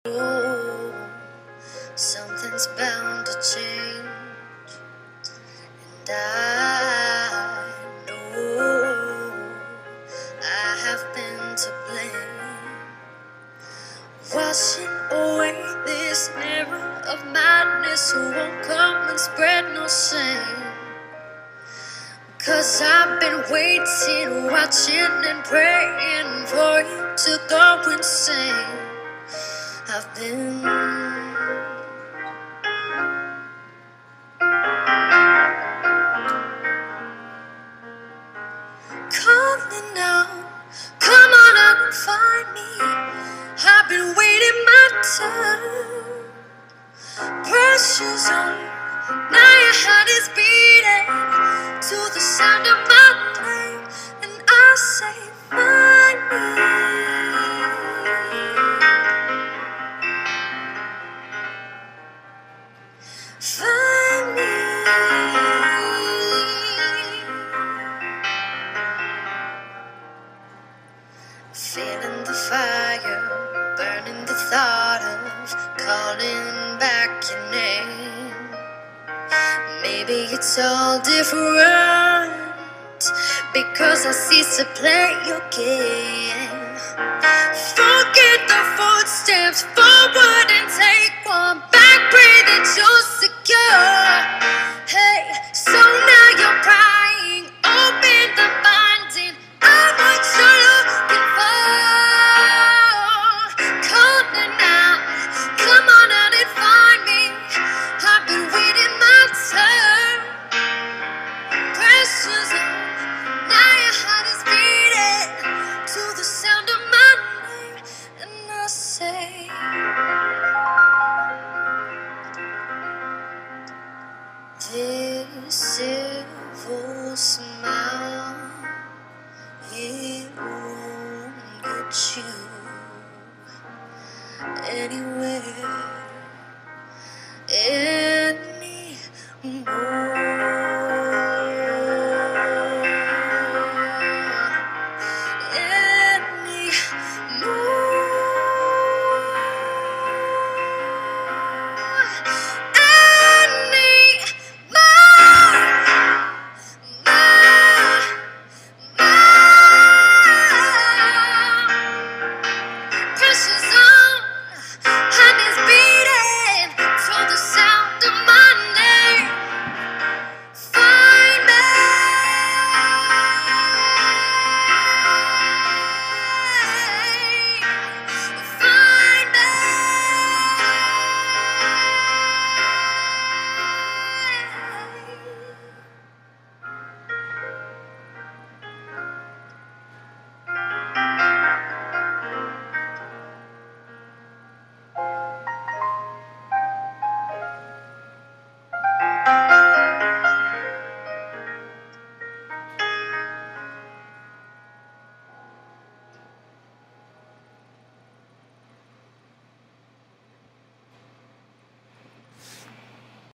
Oh, something's bound to change, and I know I have been to blame. Washing away this mirror of madness who won't come and spread no shame. 'Cause I've been waiting, watching and praying for you to go insane. I've been calling out, come on out and find me. I've been waiting my turn. Pressure's on, now your heart is beating to the sound of my name, and I say, find me. Find me. Feeling the fire, burning the thought of calling back your name. Maybe it's all different because I cease to play your game. Forget the footsteps, forward and take one back, pray that you're secure. Hey, so now you're crying, open the binding, I'm what you're looking for. Calling out, come on out and find me. I've been waiting my turn. Pressure's on, now your heart is beating to the sound of my name, and I say, this evil smile, it won't get you anywhere.